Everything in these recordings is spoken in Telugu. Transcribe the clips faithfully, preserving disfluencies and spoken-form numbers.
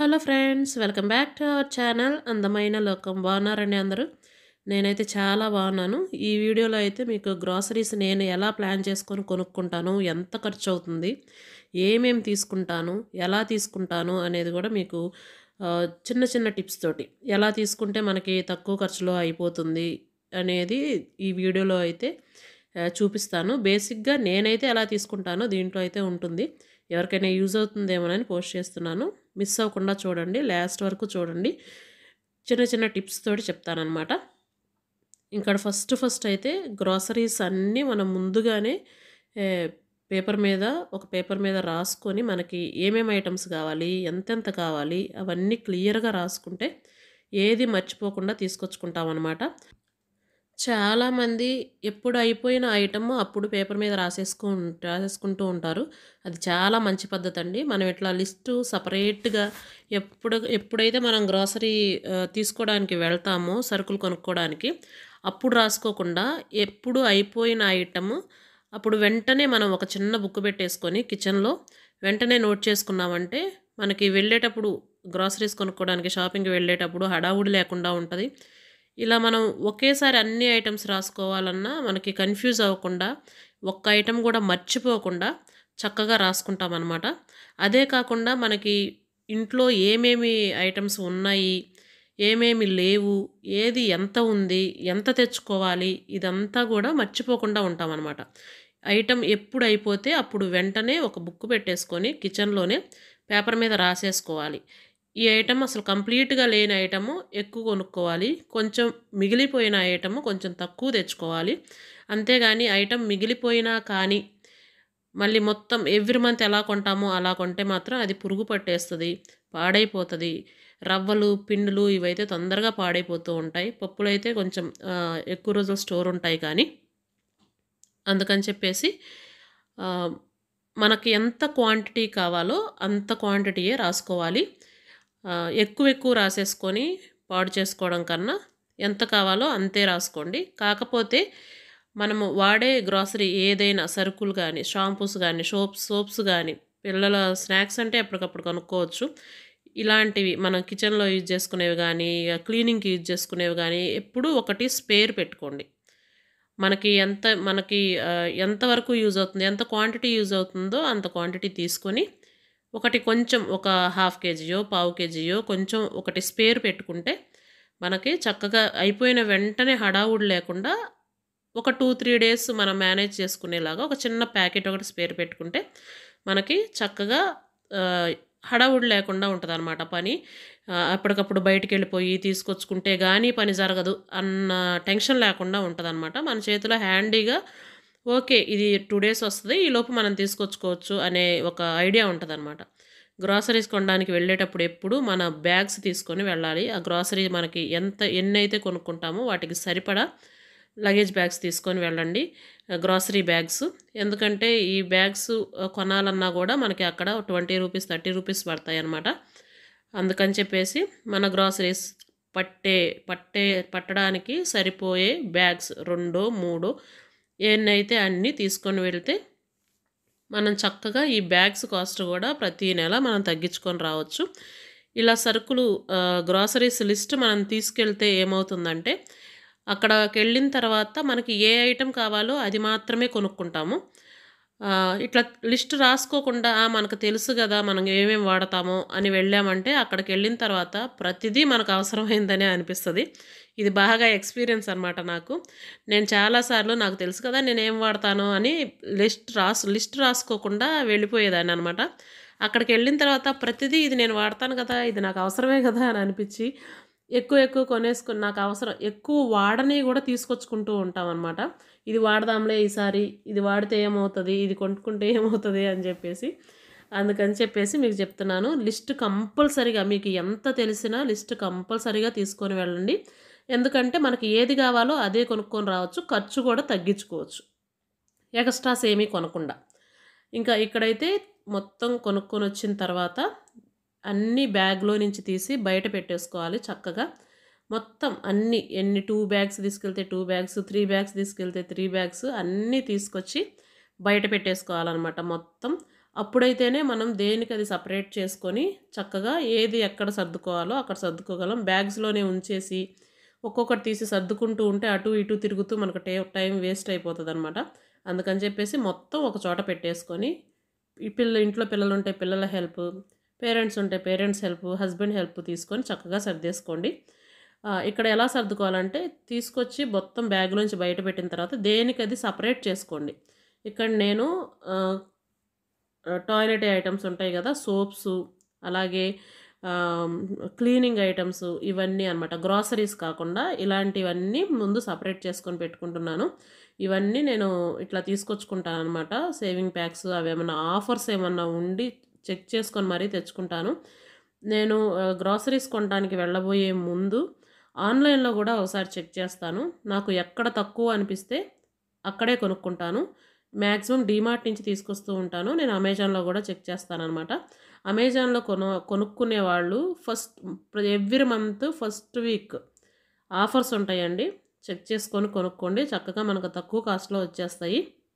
Hello friends, welcome back to our channel అందమైన లోకం. బాగున్నారండి అందరూ? నేనైతే చాలా బాగున్నాను. ఈ వీడియోలో అయితే మీకు గ్రాసరీస్ నేను ఎలా ప్లాన్ చేసుకొని కొనుక్కుంటాను, ఎంత ఖర్చు అవుతుంది, ఏమేమి తీసుకుంటాను, ఎలా తీసుకుంటాను అనేది కూడా మీకు ఆ, చిన్న చిన్న టిప్స్ తోటి ఎలా తీసుకుంటే మనకి తక్కువ ఖర్చులో అయిపోతుంది అనేది ఈ వీడియోలో అయితే ఆ, చూపిస్తాను. బేసిక్గా నేనైతే ఎలా తీసుకుంటానో దీంట్లో అయితే ఉంటుంది. ఎవరికైనా యూజ్ అవుతుందేమోనని పోస్ట్ చేస్తున్నాను. మిస్ అవ్వకుండా చూడండి, లాస్ట్ వరకు చూడండి. చిన్న చిన్న టిప్స్ తోటి చెప్తానన్నమాట. ఇక్కడ ఫస్ట్ ఫస్ట్ అయితే గ్రాసరీస్ అన్నీ మనం ముందుగానే ఏ, పేపర్ మీద ఒక పేపర్ మీద రాసుకొని మనకి ఏమేమి ఐటమ్స్ కావాలి, ఎంతెంత కావాలి అవన్నీ క్లియర్గా రాసుకుంటే ఏది మర్చిపోకుండా తీసుకొచ్చుకుంటాం అన్నమాట. చాలామంది ఎప్పుడు అయిపోయిన ఐటమ్ అప్పుడు పేపర్ మీద రాసేసుకు రాసేసుకుంటూ ఉంటారు. అది చాలా మంచి పద్ధతి అండి. మనం ఇట్లా లిస్టు సపరేట్గా ఎప్పుడు ఎప్పుడైతే మనం గ్రాసరీ తీసుకోవడానికి వెళ్తామో సరుకులు కొనుక్కోవడానికి అప్పుడు రాసుకోకుండా ఎప్పుడు అయిపోయిన ఐటమ్ అప్పుడు వెంటనే మనం ఒక చిన్న బుక్ పెట్టేసుకొని కిచెన్లో వెంటనే నోట్ చేసుకున్నామంటే మనకి వెళ్ళేటప్పుడు గ్రాసరీస్ కొనుక్కోవడానికి షాపింగ్కి వెళ్ళేటప్పుడు హడావుడి లేకుండా ఉంటుంది. ఇలా మనం ఒకేసారి అన్ని ఐటమ్స్ రాసుకోవాలన్నా మనకి కన్ఫ్యూజ్ అవ్వకుండా ఒక్క ఐటమ్ కూడా మర్చిపోకుండా చక్కగా రాసుకుంటాం అన్నమాట. అదే కాకుండా మనకి ఇంట్లో ఏమేమి ఐటమ్స్ ఉన్నాయి, ఏమేమి లేవు, ఏది ఎంత ఉంది, ఎంత తెచ్చుకోవాలి, ఇదంతా కూడా మర్చిపోకుండా ఉంటామన్నమాట. ఐటమ్ ఎప్పుడు అయిపోతే అప్పుడు వెంటనే ఒక బుక్ పెట్టేసుకొని కిచెన్లోనే పేపర్ మీద రాసేసుకోవాలి. ఈ ఐటమ్ అసలు కంప్లీట్గా లేని ఐటము ఎక్కువ కొనుక్కోవాలి, కొంచెం మిగిలిపోయిన ఐటము కొంచెం తక్కువ తెచ్చుకోవాలి. అంతేగాని ఐటమ్ మిగిలిపోయినా కానీ మళ్ళీ మొత్తం ఎవ్రీ మంత్ ఎలా కొంటామో అలా కొంటే మాత్రం అది పురుగు పట్టేస్తుంది, పాడైపోతుంది. రవ్వలు, పిండిలు ఇవైతే తొందరగా పాడైపోతూ ఉంటాయి. పప్పులు అయితే కొంచెం ఆ, ఎక్కువ రోజులు స్టోర్ ఉంటాయి. కానీ అందుకని చెప్పేసి ఆ, మనకి ఎంత క్వాంటిటీ కావాలో అంత క్వాంటిటీయే రాసుకోవాలి. ఆ, ఎక్కువ ఎక్కువ రాసేసుకొని పాడు చేసుకోవడం కన్నా ఎంత కావాలో అంతే రాసుకోండి. కాకపోతే మనము వాడే గ్రాసరీ ఏదైనా సరుకులు కానీ, షాంపూస్ కానీ, సోప్స్ సోప్స్ కానీ, పిల్లల స్నాక్స్ అంటే ఎప్పటికప్పుడు కొనుక్కోవచ్చు. ఇలాంటివి మనం కిచెన్లో యూజ్ చేసుకునేవి కానీ, క్లీనింగ్కి యూజ్ చేసుకునేవి కానీ ఎప్పుడూ ఒకటి స్పేర్ పెట్టుకోండి. మనకి ఎంత మనకి ఆ, ఎంతవరకు యూజ్ అవుతుంది, ఎంత క్వాంటిటీ యూజ్ అవుతుందో అంత క్వాంటిటీ తీసుకొని ఒకటి కొంచెం ఒక హాఫ్ కేజీయో పావు కేజీయో కొంచెం ఒకటి స్పేర్ పెట్టుకుంటే మనకి చక్కగా అయిపోయిన వెంటనే హడావుడి లేకుండా ఒక టూ త్రీ డేస్ మనం మేనేజ్ చేసుకునేలాగా ఒక చిన్న ప్యాకెట్ ఒకటి స్పేర్ పెట్టుకుంటే మనకి చక్కగా ఆ, హడావుడి లేకుండా ఉంటుంది అనమాట పని. ఆ, అప్పటికప్పుడు బయటికి వెళ్ళిపోయి తీసుకొచ్చుకుంటే కానీ పని జరగదు అన్న టెన్షన్ లేకుండా ఉంటుంది అనమాట. మన చేతిలో హ్యాండీగా ఓకే ఇది టూ డేస్ వస్తుంది, ఈలోపు మనం తీసుకొచ్చుకోవచ్చు అనే ఒక ఐడియా ఉంటుంది అనమాట. గ్రాసరీస్ కొనడానికి వెళ్ళేటప్పుడు ఎప్పుడు మన బ్యాగ్స్ తీసుకొని వెళ్ళాలి. ఆ గ్రాసరీ మనకి ఎంత ఎన్ని అయితే కొనుక్కుంటామో వాటికి సరిపడా లగేజ్ బ్యాగ్స్ తీసుకొని వెళ్ళండి, గ్రాసరీ బ్యాగ్స్. ఎందుకంటే ఈ బ్యాగ్స్ కొనాలన్నా కూడా మనకి అక్కడ ట్వంటీ రూపీస్ థర్టీ రూపీస్ పడతాయి అన్నమాట. అందుకని చెప్పేసి మన గ్రాసరీస్ పట్టే పట్టే పట్టడానికి సరిపోయే బ్యాగ్స్ రెండో మూడో ఎన్నైతే అన్నీ తీసుకొని వెళ్తే మనం చక్కగా ఈ బ్యాగ్స్ కాస్ట్ కూడా ప్రతి నెల మనం తగ్గించుకొని రావచ్చు. ఇలా సరుకులు గ్రాసరీస్ లిస్ట్ మనం తీసుకెళ్తే ఏమవుతుందంటే అక్కడికి వెళ్ళిన తర్వాత మనకి ఏ ఐటెం కావాలో అది మాత్రమే కొనుక్కుంటాము. ఆ, ఇట్లా లిస్ట్ రాసుకోకుండా "ఆ, మనకు తెలుసు కదా మనం ఏమేమి వాడతామో" అని వెళ్ళామంటే అక్కడికి వెళ్ళిన తర్వాత ప్రతిదీ మనకు అవసరమైందనే అనిపిస్తుంది. ఇది బాగా ఎక్స్పీరియన్స్ అనమాట నాకు. నేను చాలాసార్లు నాకు తెలుసు కదా నేను ఏం వాడతాను అని లిస్ట్ రాసు లిస్ట్ రాసుకోకుండా వెళ్ళిపోయేదాన్ని అనమాట. అక్కడికి వెళ్ళిన తర్వాత ప్రతిదీ ఇది నేను వాడతాను కదా, ఇది నాకు అవసరమే కదా అని అనిపించి ఎక్కువ ఎక్కువ కొనేసుకుని నాకు అవసరం ఎక్కువ వాడని కూడా తీసుకొచ్చుకుంటూ ఉంటాం అనమాట. ఇది వాడదాంలే ఈసారి, ఇది వాడితే ఏమవుతుంది, ఇది కొనుక్కుంటే ఏమవుతుంది అని చెప్పేసి అందుకని చెప్పేసి మీకు చెప్తున్నాను. లిస్ట్ కంపల్సరీగా మీకు ఎంత తెలిసినా లిస్ట్ కంపల్సరీగా తీసుకొని వెళ్ళండి. ఎందుకంటే మనకి ఏది కావాలో అదే కొనుక్కొని రావచ్చు, ఖర్చు కూడా తగ్గించుకోవచ్చు ఎక్స్ట్రాస్ ఏమీ కొనకుండా. ఇంకా ఇక్కడైతే మొత్తం కొనుక్కొని వచ్చిన తర్వాత అన్ని బ్యాగ్లో నుంచి తీసి బయట పెట్టేసుకోవాలి చక్కగా. మొత్తం అన్ని ఎన్ని టూ బ్యాగ్స్ తీసుకెళ్తే టూ బ్యాగ్స్, త్రీ బ్యాగ్స్ తీసుకెళ్తే త్రీ బ్యాగ్స్ అన్నీ తీసుకొచ్చి బయట పెట్టేసుకోవాలన్నమాట. మొత్తం అప్పుడైతేనే మనం దేనికి అది సెపరేట్ చేసుకొని చక్కగా ఏది ఎక్కడ సర్దుకోవాలో అక్కడ సర్దుకోగలం. బ్యాగ్స్‌లోనే ఉంచేసి ఒక్కొక్కటి తీసి సర్దుకుంటూ ఉంటే అటు ఇటు తిరుగుతూ మనకు టే టైం వేస్ట్ అయిపోతదనమాట. అందుకని చెప్పేసి మొత్తం ఒక చోట పెట్టేసుకొని ఈ పిల్ల ఇంట్లో పిల్లలుంటే పిల్లల హెల్ప్, పేరెంట్స్ ఉంటే పేరెంట్స్ హెల్ప్, హస్బెండ్ హెల్ప్ తీసుకొని చక్కగా సర్దేసుకోండి. ఆహ్, ఇక్కడ ఎలా సర్దుకోవాలంటే తీసుకొచ్చి మొత్తం బ్యాగ్‌లోంచి బయట పెట్టిన తర్వాత దేనికది సెపరేట్ చేసుకోండి. ఇక్కడ నేను ఆహ్, టాయిలెట్ ఐటెమ్స్ ఉంటాయి గదా! సోప్సు, అలాగే ఆహ్, క్లీనింగ్ ఐటెమ్స్ ఇవన్నీ అనమాట. గ్రోసరీస్ కాకుండా ఇలాంటివన్నీ ముందు సెపరేట్ చేసుకొని పెట్టుకుంటున్నాను. ఇవన్నీ నేను ఇట్లా తీసుకొచ్చుకుంటాననమాట. సేవింగ్ ప్యాక్స్ అవేమన్నా ఆఫర్స్ ఏమన్నా ఉండి చెక్ చేసుకొని మరీ తెచ్చుకుంటాను. నేను ఆహ్, గ్రోసరీస్ కొనడానికి వెళ్ళబోయే ముందు ఆన్‌లైన్‌లో గూడా ఒకసారి చెక్ చేస్తాను. నాకు ఎక్కడ తక్కువ అనిపిస్తే అక్కడే కొనుక్కుంటాను. మాక్సిమం డీమార్ట్ నుంచి తీసుకొస్తూ ఉంటాను. నేను అమెజాన్‌లో గూడా చెక్ చేస్తాననమాట. అమెజాన్‌లో కొను కొనుక్కునే వాళ్ళు first every month first week offers ఉంటాయండి. చెక్ చేసుకొని కొనుక్కోండి. చక్కగా మనకు తక్కువ కాస్ట్‌లో వచ్చేస్తాయి.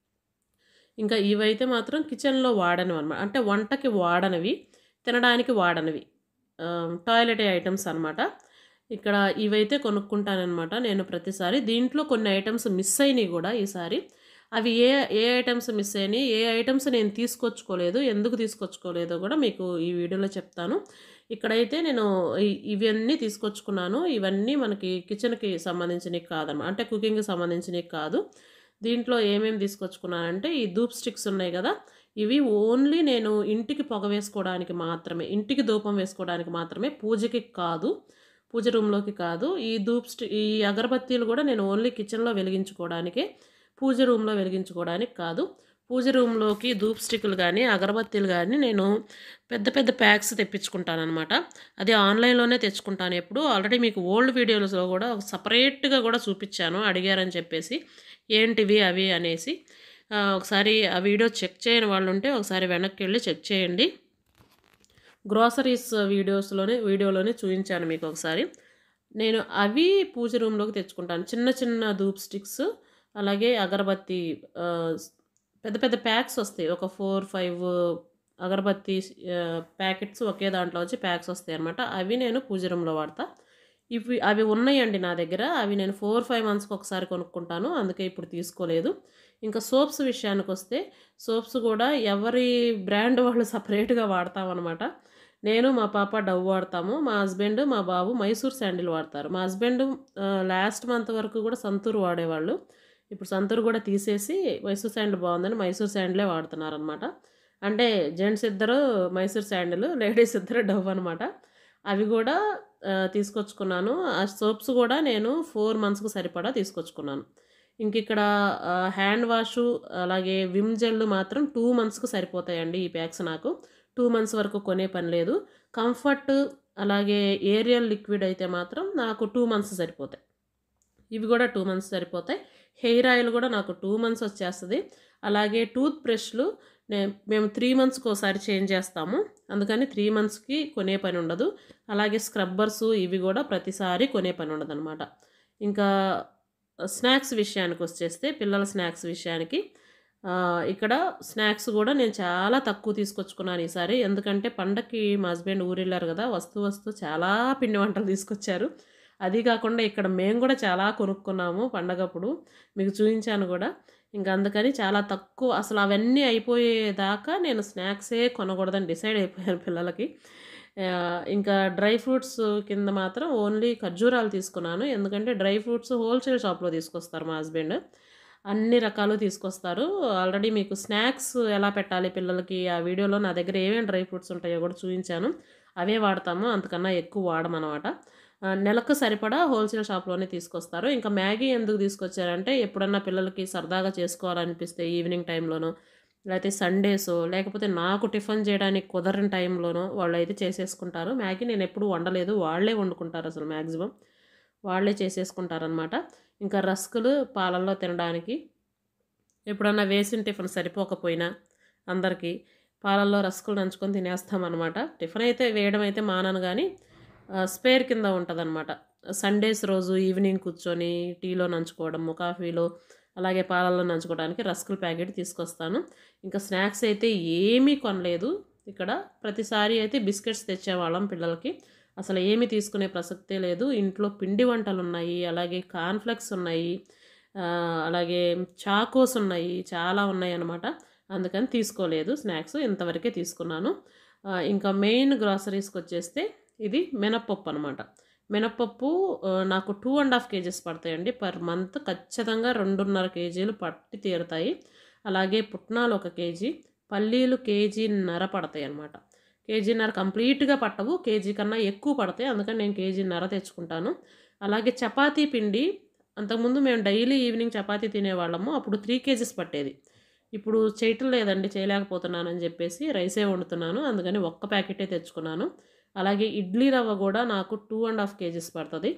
ఇంకా ఇవైతే మాత్రం కిచెన్‌లో వాడనివన్నమాట. అంటే వంటకి వాడనివి, తినడానికి వాడనివి. ఆహ్, టాయిలెట్ ఐటెమ్స్ అనమాట. ఇక్కడ ఇవైతే కొనుక్కుంటాననమాట నేను ప్రతిసారి. దీంట్లో కొన్ని ఐటెమ్స్ మిస్ అయినయి గూడా ఈసారి. అవి ఏ ఏ ఐటెమ్స్ మిస్ అయినయి, ఏ ఐటెమ్స్ నేను తీసుకొచ్చుకోలేదు, ఎందుకు తీసుకొచ్చుకోలేదో గూడా మీకు ఈ వీడియోలో చెప్తాను. ఇక్కడైతే నేను ఇ ఇవన్నీ తీసుకొచ్చుకున్నాను. ఇవన్నీ మనకి కిచెన్‌కి సంబంధించినయి కాదనమాట. అంటే కుకింగ్‌కి సంబంధించినయి కాదు. దీంట్లో ఏమేమి తీసుకొచ్చుకున్నానంటే ఈ ధూప్ స్టిక్స్ ఉన్నాయి గదా! ఇవి ఓన్లీ నేను ఇంటికి పొగ వేసుకోవడానికి మాత్రమే. ఇంటికి ధూపం వేసుకోవడానికి మాత్రమే. పూజకి కాదు. పూజ రూమ్‌లోకి కాదు. ఈ ధూప్ స్టి ఈ అగరబత్తీలు గూడా నేను ఓన్లీ కిచెన్‌లో వెలిగించుకోవడానికే. పూజ రూమ్‌లో వెలిగించుకోవడానికి కాదు. పూజ రూమ్‌లోకి ధూప్ స్టిక్కులు గానీ, అగరబత్తీలు గానీ నేను పెద్ద పెద్ద ప్యాక్స్ తెప్పించుకుంటాననమాట. అది ఆన్‌లైన్‌లోనే తెచ్చుకుంటాను ఎప్పుడు. ఆల్రెడీ మీకు ఓల్డ్ వీడియోస్‌లో గూడా సెపరేట్‌గా గూడా చూపిచ్చాను అడిగారని చెప్పేసి. ఏంటివి అవి అనేసి. ఆహ్, ఒకసారి ఆ వీడియో చెక్ చేయని వాళ్ళుంటే ఒకసారి వెనక్కెళ్ళి చెక్ చేయండి. గ్రోసరీస్ వీడియోస్‌లోనే వీడియోలోనే చూయించాను మీకొకసారి. నేను అవి పూజ రూమ్‌లోకి తెచ్చుకుంటాను. చిన్న చిన్న ధూప్ స్టిక్స్, అలాగే అగరబత్తి ఆహ్, స్ పెద్ద పెద్ద ప్యాక్స్ వస్తాయి. ఒక నాలుగు, ఐదు అగరబత్తి ఆహ్, ప్యాకెట్స్ ఒకే దాంట్లో వచ్చి ప్యాక్స్ వస్తాయన్నమాట. అవి నేను పూజ రూమ్‌లో వాడతా. ఇవి అవి ఉన్నాయండి నా దగ్గర. అవి నేను నాలుగు, ఐదు మంత్స్‌కి ఒకసారి కొనుక్కుంటాను. అందుకే ఇప్పుడు తీసుకోలేదు. ఇంకా సోప్స్ విషయానికొస్తే సోప్స్ గూడా ఎవరి బ్రాండ్ వాళ్ళు సెపరేట్‌గా వాడతామనమాట. నేను, మా పాప డవ్ వాడతాము. మా హస్బెండ్, మా బాబు మైసూర్ శాండిల్ వాడతారు. మా హస్బెండ్ ఆహ్, లాస్ట్ మంత్ వరకు గూడా సంతూర్ వాడేవాళ్ళు. ఇప్పుడు సంతూర్ గూడా తీసేసి మైసూర్ శాండిల్ బావుందని మైసూర్ శాండిలే వాడుతున్నారనమాట. అంటే జెంట్స్ ఇద్దరు మైసూర్ శాండిల్, లేడీస్ ఇద్దరు డవ్ అనమాట. అవి గూడా ఆహ్, తీసుకొచ్చుకున్నాను. ఆ సోప్స్ గూడా నేను నాలుగు మంత్స్‌కి సరిపడా తీసుకొచ్చుకున్నాను. ఇంకిక్కడ ఆహ్, హ్యాండ్ వాషు, అలాగే విమ్ జెల్ మాత్రం రెండు మంత్స్‌కి సరిపోతాయండి ఈ ప్యాక్స్ నాకు. రెండు మంత్స్ వరకు కొనే పని లేదు. కంఫర్ట్, అలాగే ఏరియల్ లిక్విడ్ అయితే మాత్రం నాకు రెండు మంత్స్ సరిపోతాయి. ఇవి గూడా రెండు మంత్స్ సరిపోతాయి. హెయిర్ ఆయిల్ గూడా నాకు రెండు మంత్స్ వచ్చేస్తది. అలాగే టూత్ బ్రష్‌లు నే మేము మూడు మంత్స్‌కోసారి చేంజ్ చేస్తాము. అందుకని మూడు మంత్స్‌కి కొనే పని ఉండదు. అలాగే స్క్రబ్బర్సు ఇవి గూడా ప్రతిసారి కొనే పని ఉండదనమాట. ఇంకా స్నాక్స్ విషయానికొచ్చేస్తే పిల్లల స్నాక్స్ విషయానికి ఆహ్, ఇక్కడ స్నాక్స్ గూడా నేను చాలా తక్కువ తీసుకొచ్చుకున్నాను ఈసారి. ఎందుకంటే పండక్కి మా హస్బెండ్ ఊరెళ్లారు గదా! వస్తూ వస్తూ చాలా పిండి వంటలు తీసుకొచ్చారు. అది కాకుండా ఇక్కడ మేము గూడా చాలా కొనుక్కున్నాము పండగప్పుడు. మీకు చూయించాను గూడా. ఇంక అందుకని చాలా తక్కువ అసలు అవన్నీ అయిపోయేదాకా నేను స్నాక్సే కొనకూడదని డిసైడ్ అయిపోయాను పిల్లలకి. ఆహ్, ఇంకా డ్రై ఫ్రూట్స్ కింద మాత్రం ఓన్లీ ఖర్జూరాలు తీసుకున్నాను. ఎందుకంటే డ్రై ఫ్రూట్స్ హోల్‌సేల్ షాప్‌లో తీసుకొస్తారు మా హస్బెండ్. అన్ని రకాలు తీసుకొస్తారు. ఆల్రెడీ మీకు స్నాక్స్ ఎలా పెట్టాలి పిల్లలకి ఆ వీడియోలో నా దగ్గర ఏమేమి డ్రై ఫ్రూట్స్ ఉంటాయో గూడా చూయించాను. అవే వాడతాము. అంతకన్నా ఎక్కువ వాడమనమాట. ఆహ్, నెలకు సరిపడా హోల్‌సేల్ షాప్‌లోనే తీసుకొస్తారు. ఇంకా మ్యాగీ ఎందుకు తీసుకొచ్చారంటే ఎప్పుడన్నా పిల్లలకి సరదాగా చేసుకోవాలనిపిస్తే ఈవినింగ్ టైంలోనో, లేతే సండేసో, లేకపోతే నాకు టిఫిన్ చేయడానికి కుదరని టైంలోనో వాళ్ళైతే చేసేసుకుంటారు. మ్యాగీ నేనెప్పుడూ వండలేదు. వాళ్ళే వండుకుంటారసలు మాక్సిమం. వాళ్ళే చేసేసుకుంటారనమాట. ఇంకా రస్కులు పాలల్లో తినడానికి ఎప్పుడన్నా వేసిన టిఫిన్ సరిపోకపోయినా అందరికీ పాలల్లో రస్కులు నంచుకొని తినేస్తామనమాట. టిఫిన్ అయితే వేయడం అయితే మానను గానీ ఆహ్, స్పేర్ కింద ఉంటదనమాట. సండేస్ రోజు ఈవినింగ్ కూర్చొని టీలో నంచుకోవడము, కాఫీలో అలాగే పాలల్లో నంచుకోవడానికి రస్కుల ప్యాకెట్ తీసుకొస్తాను. ఇంకా స్నాక్స్ అయితే ఏమీ కొనలేదు ఇక్కడ. ప్రతిసారి అయితే బిస్కెట్స్ తెచ్చేవాళ్ళం పిల్లలకి. అసలు ఏమీ తీసుకునే ప్రసక్తే లేదు. ఇంట్లో పిండి వంటలున్నాయి, అలాగే కార్న్‌ఫ్లెక్స్ ఉన్నాయి, ఆహ్, అలాగే చాకోస్ ఉన్నాయి, చాలా ఉన్నాయన్నమాట. అందుకని తీసుకోలేదు స్నాక్స్. ఇంతవరకే తీసుకున్నాను. ఆహ్, ఇంకా మెయిన్ గ్రోసరీస్‌కొచ్చేస్తే ఇది మినపప్పు అనమాట. మినపప్పు ఆహ్, నాకు రెండు ½ కేజీస్ పడతాయండి పర్ మంత్. ఖచ్చితంగా రెండున్నర కేజీలు పట్టి తీరుతాయి. అలాగే పుట్నాలు ఒక కేజీ, పల్లీలు కేజీన్నర పడతాయన్నమాట. కేజీన్నర కంప్లీట్‌గా పట్టవు. కేజీ కన్నా ఎక్కువ పడతాయి. అందుకని నేను కేజీన్నర తెచ్చుకుంటాను. అలాగే చపాతీ పిండి అంతకుముందు మేము డైలీ ఈవినింగ్ చపాతీ తినేవాళ్ళము. అప్పుడు మూడు కేజీస్ పట్టేది. ఇప్పుడు చేయటం లేదండి, చేయలేకపోతున్నానని చెప్పేసి రైసే వండుతున్నాను. అందుకని ఒక్క ప్యాకెటే తెచ్చుకున్నాను. అలాగే ఇడ్లీ రవ్వ కూడా నాకు రెండు ½ కేజీస్ పడుతుంది.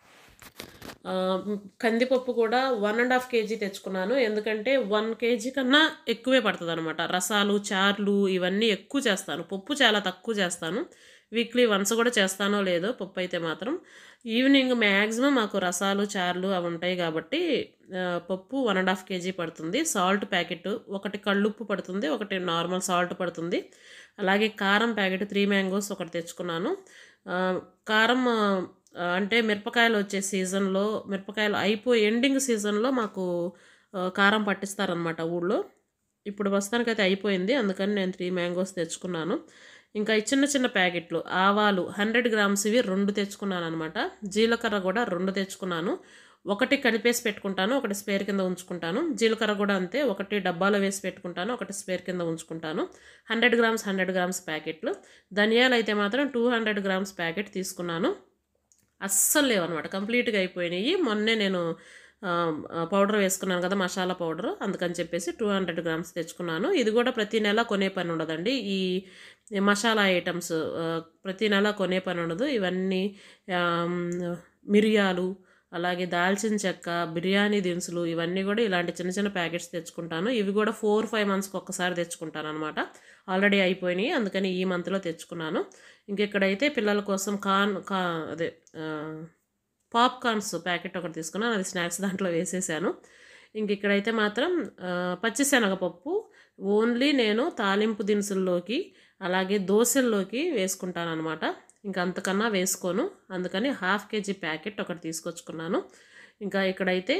ఆహ్, కందిపప్పు కూడా ఒకటి ½ కేజీ తెచ్చుకున్నాను. ఎందుకంటే ఒక కేజీ కన్నా ఎక్కువే పడతదనమాట. రసాలు, చార్లు ఇవన్నీ ఎక్కువ చేస్తాను. పప్పు చాలా తక్కువ చేస్తాను. వీక్లీ వన్స్ కూడా చేస్తానో లేదో పప్పు అయితే మాత్రం. ఈవినింగ్ మ్యాక్సిమం మాకు రసాలు, చార్లు అవి ఉంటాయి కాబట్టి ఆహ్, పప్పు ఒకటి ½ కేజీ పడుతుంది. సాల్ట్ ప్యాకెట్ ఒకటి కళ్ళుప్పు పడుతుంది, ఒకటి నార్మల్ సాల్ట్ పడుతుంది. అలాగే కారం ప్యాకెట్ త్రీ మ్యాంగోస్ ఒకటి తెచ్చుకున్నాను. ఆహ్, కారం ఆహ్, అంటే మిరపకాయలు వచ్చే సీజన్‌లో మిరపకాయలు అయిపోయి ఎండింగ్ సీజన్‌లో మాకు ఆహ్, కారం పట్టిస్తారనమాట ఊళ్ళో. ఇప్పుడు ప్రస్తుతానికైతే అయిపోయింది. అందుకని నేను త్రీ మ్యాంగోస్ తెచ్చుకున్నాను. ఇంకా ఈ చిన్న చిన్న ప్యాకెట్లు ఆవాలు వంద గ్రామ్స్‌వి రెండు తెచ్చుకున్నాననమాట. జీలకర్ర కూడా రెండు తెచ్చుకున్నాను. ఒకటి కలిపేసి పెట్టుకుంటాను, ఒకటి స్పేర్ కింద ఉంచుకుంటాను. జీలకర్ర కూడా అంతే, ఒకటి డబ్బాలో వేసి పెట్టుకుంటాను, ఒకటి స్పేర్ కింద ఉంచుకుంటాను. వంద గ్రామ్స్ వంద గ్రామ్స్ ప్యాకెట్లు. ధనియాలు అయితే మాత్రం రెండు వందల గ్రామ్స్ ప్యాకెట్ తీసుకున్నాను. అస్సలు లేవనమాట, కంప్లీట్‌గా అయిపోయినాయి. మొన్నే నేను ఆహ్, పౌడర్ వేసుకున్నాను కదా, మసాలా పౌడరు. అందుకని చెప్పేసి రెండు వందల గ్రామ్స్ తెచ్చుకున్నాను. ఇది కూడా ప్రతి నెల కొనే పని ఉండదండి. ఈ మసాలా ఐటమ్స్ ఆహ్, ప్రతి నెల కొనే పని ఉండదు. ఇవన్నీ ఆహ్, మిరియాలు, అలాగే దాల్చిన చెక్క, బిర్యానీ దినుసులు ఇవన్నీ కూడా ఇలాంటి చిన్న చిన్న ప్యాకెట్స్ తెచ్చుకుంటాను. ఇవి కూడా ఫోర్ ఫైవ్ మంత్స్కి ఒక్కసారి తెచ్చుకుంటాను అనమాట. ఆల్రెడీ అయిపోయినాయి, అందుకని ఈ మంత్లో తెచ్చుకున్నాను. ఇంకెక్కడైతే పిల్లల కోసం కార్న్ కా అదే పాప్కార్న్స్ ప్యాకెట్ ఒకటి తీసుకున్నాను. అది స్నాక్స్ దాంట్లో వేసేసాను. ఇంక ఇక్కడైతే మాత్రం పచ్చిశనగపప్పు ఓన్లీ నేను తాలింపు దినుసుల్లోకి అలాగే దోశల్లోకి వేసుకుంటాను అనమాట. ఇంకా అంతకన్నా వేసుకోను. అందుకని హాఫ్ కేజీ ప్యాకెట్ ఒకటి తీసుకొచ్చుకున్నాను. ఇంకా ఇక్కడైతే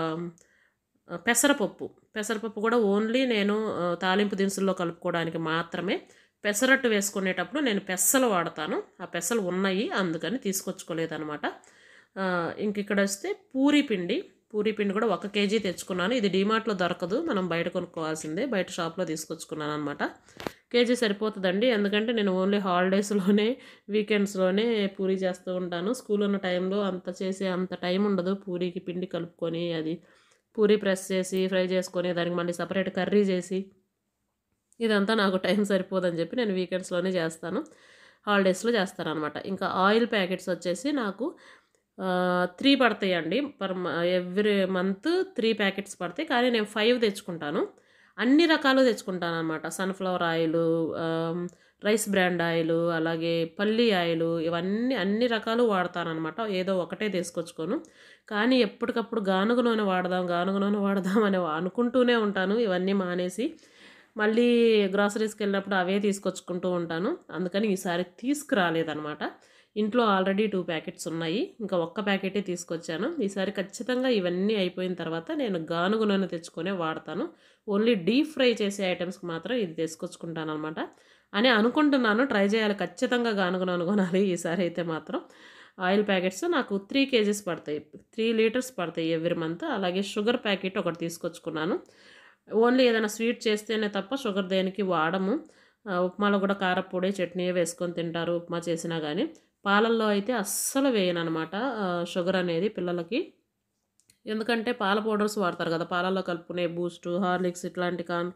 పెసరపప్పు పెసరపప్పు కూడా ఓన్లీ నేను తాలింపు దినుసుల్లో కలుపుకోవడానికి మాత్రమే. పెసరట్టు వేసుకునేటప్పుడు నేను పెసలు వాడతాను. ఆ పెసలు ఉన్నాయి, అందుకని తీసుకొచ్చుకోలేదనమాట. ఇంక ఇక్కడ వస్తే పూరీ పిండి పూరీ పిండి కూడా ఒక కేజీ తెచ్చుకున్నాను. ఇది డీమార్ట్లో దొరకదు, మనం బయట కొనుక్కోవాల్సిందే. బయట షాప్లో తీసుకొచ్చుకున్నాను అనమాట. కేజీ సరిపోతుందండి, ఎందుకంటే నేను ఓన్లీ హాలిడేస్లోనే వీకెండ్స్లోనే పూరీ చేస్తూ ఉంటాను. స్కూల్ ఉన్న టైంలో అంత చేసే అంత టైం ఉండదు. పూరీకి పిండి కలుపుకొని అది పూరీ ప్రెస్ చేసి ఫ్రై చేసుకొని దానికి మళ్ళీ సపరేట్ కర్రీ చేసి ఇదంతా నాకు టైం సరిపోదని చెప్పి నేను వీకెండ్స్లోనే చేస్తాను, హాలిడేస్లో చేస్తాను అనమాట. ఇంకా ఆయిల్ ప్యాకెట్స్ వచ్చేసి నాకు త్రీ పడతాయండి per every month three packets పడతాయి. కానీ నేను ఫైవ్ తెచ్చుకుంటాను. అన్ని రకాలు తెచ్చుకుంటాను అనమాట. Sunflower oil, rice brand oil, అలాగే పల్లి ఆయిలు, ఇవన్నీ అన్ని రకాలు వాడతానమాట. ఏదో ఒకటే తీసుకొచ్చుకోను. కానీ ఎప్పటికప్పుడు గానుగ నూనె వాడదాం గానుగ నూనె వాడదాం అని అనుకుంటూనే ఉంటాను. ఇవన్నీ మానేసి మళ్ళీ గ్రాసరీస్కి వెళ్ళినప్పుడు అవే తీసుకొచ్చుకుంటూ ఉంటాను. అందుకని ఈసారి తీసుకురాలేదనమాట. ఇంట్లో ఆల్రెడీ టూ ప్యాకెట్స్ ఉన్నాయి, ఇంకా ఒక్క ప్యాకెటే తీసుకొచ్చాను. ఈసారి ఖచ్చితంగా ఇవన్నీ అయిపోయిన తర్వాత నేను గానుగ నూనె తెచ్చుకొనే వాడతాను. ఓన్లీ డీప్ ఫ్రై చేసే ఐటమ్స్కి మాత్రం ఇది తీసుకొచ్చుకుంటాను అనమాట అని అనుకుంటున్నాను. ట్రై చేయాలి, ఖచ్చితంగా గానుగ నూనె కొనాలి ఈసారి అయితే మాత్రం. ఆయిల్ ప్యాకెట్స్ నాకు త్రీ కేజీస్ పడతాయి, త్రీ లీటర్స్ పడతాయి ఎవ్రీ మంత్. అలాగే షుగర్ ప్యాకెట్ ఒకటి తీసుకొచ్చుకున్నాను. ఓన్లీ ఏదైనా స్వీట్ చేస్తేనే తప్ప షుగర్ దేనికి వాడము. ఉప్మాలో కూడా కారపొడి చట్నీ వేసుకొని తింటారు ఉప్మా చేసినా కానీ. పాలల్లో అయితే అస్సలు వేయను అనమాట షుగర్ అనేది పిల్లలకి. ఎందుకంటే పాల పౌడర్స్ వాడతారు కదా, పాలల్లో కలుపుకునే బూస్టు, హార్లిక్స్ ఇట్లాంటి కాన్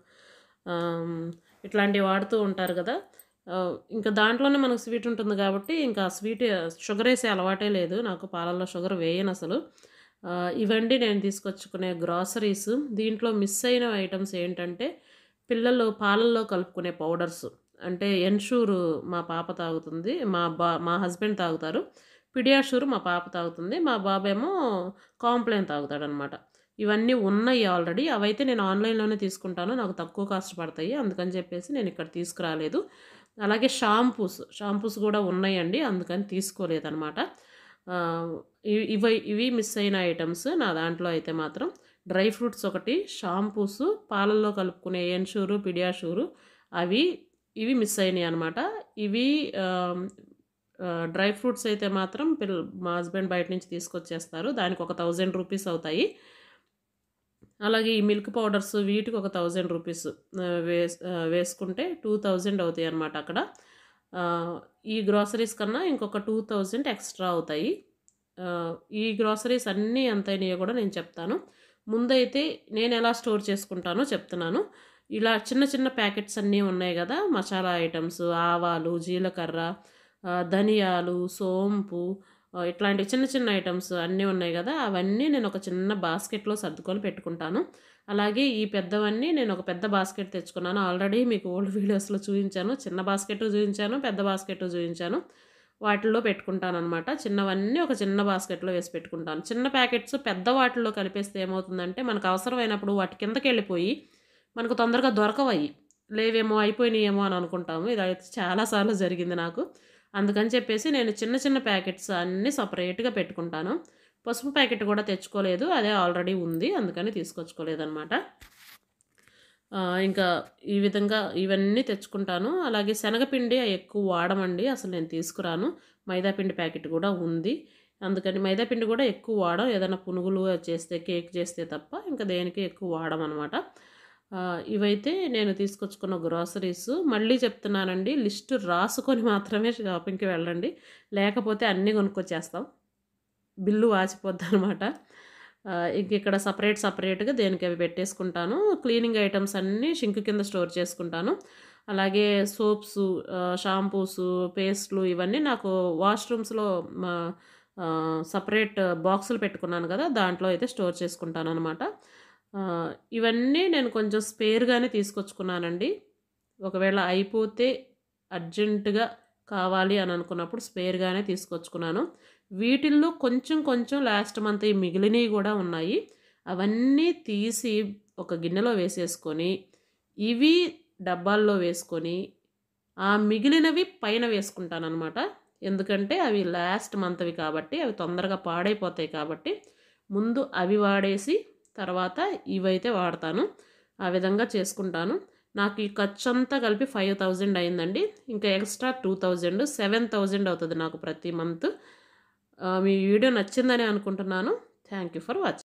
ఇట్లాంటివి వాడుతూ ఉంటారు కదా. ఇంకా దాంట్లోనే మనకు స్వీట్ ఉంటుంది కాబట్టి ఇంకా స్వీట్ షుగర్ వేసే అలవాటే లేదు నాకు. పాలల్లో షుగర్ వేయను అసలు. ఇవండి నేను తీసుకొచ్చుకునే గ్రాసరీస్. దీంట్లో మిస్ అయిన ఐటమ్స్ ఏంటంటే పిల్లలు పాలల్లో కలుపుకునే పౌడర్స్. అంటే ఎన్షూరు మా పాప తాగుతుంది, మా బా మా హస్బెండ్ తాగుతారు. పిడియాషూర్ మా పాప తాగుతుంది, మా బాబేమో కాంప్లైన్ తాగుతాడనమాట. ఇవన్నీ ఉన్నాయి ఆల్రెడీ. అవైతే నేను ఆన్‌లైన్‌లోనే తీసుకుంటాను. నాకు తక్కువ కాస్ట్ పడతాయి. అందుకని చెప్పేసి నేను ఇక్కడ తీసుకురాలేదు. అలాగే షాంపూస్, షాంపూస్ గూడా ఉన్నాయండి. అందుకని తీసుకోలేదనమాట. ఆహ్, ఇవి ఇవి ఇవి మిస్ అయిన ఐటెమ్స్ నా దాంట్లో అయితే మాత్రం. డ్రై ఫ్రూట్స్ ఒకటి, షాంపూసు, పాలల్లో కలుపుకునే ఎన్‌షూరు, పిడియాషూరు అవి ఇవి మిస్ అయినాయనమాట. ఇవి ఆహ్, ఆహ్, డ్రై ఫ్రూట్స్ అయితే మాత్రం పిల్ మా హస్బెండ్ బయట నుంచి తీసుకొచ్చేస్తారు. దానికి ఒక వెయ్యి రూపీస్ అవుతాయి. అలాగే ఈ మిల్క్ పౌడర్స్ వీటికి ఒక వెయ్యి రూపీస్ ఆహ్, వేస్ ఆహ్, వేసుకుంటే రెండు వేలు అవుతాయన్నమాట అక్కడ. ఆహ్, ఈ గ్రోసరీస్ కన్నా ఇంకొక రెండు వేలు ఎక్స్‌ట్రా అవుతాయి. ఆహ్, ఈ గ్రోసరీస్ అన్నీ ఎంతయినాయో కూడా నేను చెప్తాను. ముందైతే నేనెలా స్టోర్ చేసుకుంటానో చెప్తున్నాను. ఇలా చిన్న చిన్న ప్యాకెట్స్ అన్నీ ఉన్నాయి గదా! మసాలా ఐటెమ్స్, ఆవాలు, జీలకర్ర, ఆహ్, ధనియాలు, సోంపు, ఆహ్, ఇట్లాంటి చిన్న చిన్న ఐటెమ్స్ అన్నీ ఉన్నాయి గదా! అవన్నీ నేను ఒక చిన్న బాస్కెట్‌లో సర్దుకొని పెట్టుకుంటాను. అలాగే ఈ పెద్దవన్నీ నేను ఒక పెద్ద బాస్కెట్ తెచ్చుకున్నాను. ఆల్రెడీ మీకు ఓల్డ్ వీడియోస్‌లో చూయించాను. చిన్న బాస్కెటు చూయించాను, పెద్ద బాస్కెటు చూయించాను. వాటిల్లో పెట్టుకుంటాననమాట. చిన్నవన్నీ ఒక చిన్న బాస్కెట్‌లో వేసి పెట్టుకుంటాను. చిన్న ప్యాకెట్స్ పెద్ద వాటిల్లో కలిపేస్తే ఏమవుతుందంటే, మనకు అవసరమైనప్పుడు వాటి కిందకెళ్ళిపోయి, మనకు తొందరగా దొరకవయ్యి. లేవేమో, అయిపోయినాయేమో అని అనుకుంటాము. ఇదైతే చాలా సార్లు జరిగింది నాకు. అందుకని చెప్పేసి నేను చిన్న చిన్న ప్యాకెట్స్ అన్నీ సెపరేట్‌గా పెట్టుకుంటాను. పసుపు ప్యాకెట్ కూడా తెచ్చుకోలేదు. అదే ఆల్రెడీ ఉంది. అందుకని తీసుకొచ్చుకోలేదనమాట. ఆహ్, ఇంకా ఈ విధంగా ఇవన్నీ తెచ్చుకుంటాను. అలాగే శనగపిండి ఎక్కువ వాడమండి. అసలు నేను తీసుకురాను. మైదా పిండి ప్యాకెట్ కూడా ఉంది. అందుకని మైదా పిండి కూడా ఎక్కువ వాడం. ఏదైనా పునుగులు చేస్తే, కేక్ చేస్తే తప్ప ఇంకా దేనికి ఎక్కువ వాడమనమాట. ఆహ్, ఇవైతే నేను తీసుకొచ్చుకున్న గ్రోసరీస్. మళ్ళీ చెప్తున్నానండి, లిస్ట్ రాసుకొని మాత్రమే షాపింగ్‌కి వెళ్ళండి. లేకపోతే అన్నీ కొనుక్కొచ్చేస్తాం. బిల్లు వాచిపోద్దనమాట. ఆహ్, ఇంకిక్కడ సెపరేట్ సెపరేట్‌గా దేనికవి పెట్టేసుకుంటాను. క్లీనింగ్ ఐటెమ్స్ అన్నీ షింక్ కింద స్టోర్ చేసుకుంటాను. అలాగే సోప్సు, ఆహ్, షాంపూసు, పేస్టులు ఇవన్నీ నాకు వాష్‌రూమ్స్‌లో మా ఆహ్, సెపరేట్ బాక్సులు పెట్టుకున్నాను కదా! దాంట్లో అయితే స్టోర్ చేసుకుంటాననమాట. ఆహ్, ఇవన్నీ నేను కొంచెం స్పేర్‌గానే తీసుకొచ్చుకున్నానండి. ఒకవేళ అయిపోతే అర్జెంట్‌గా కావాలి అని అనుకున్నప్పుడు స్పేర్‌గానే తీసుకొచ్చుకున్నాను. వీటిల్లో కొంచెం కొంచెం లాస్ట్ మంత్ ఈ మిగిలినవి కూడా ఉన్నాయి. అవన్నీ తీసి ఒక గిన్నెలో వేసేసుకొని, ఇవి డబ్బాల్లో వేసుకొని, ఆ మిగిలినవి పైన వేసుకుంటాననమాట. ఎందుకంటే అవి లాస్ట్ మంత్‌వి కాబట్టి, అవి తొందరగా పాడైపోతాయి కాబట్టి, ముందు అవి వాడేసి తర్వాత ఇవైతే వాడతాను. ఆ విధంగా చేసుకుంటాను. నాకు ఈ ఖర్చంతా కలిపి ఐదు వేలు అయిందండి. ఇంకా ఎక్స్‌ట్రా రెండు వేలు ఏడు వేలు అవుతది నాకు ప్రతి మంత్. ఆహ్, మీ వీడియో నచ్చిందనే అనుకుంటున్నాను. Thank you for watching.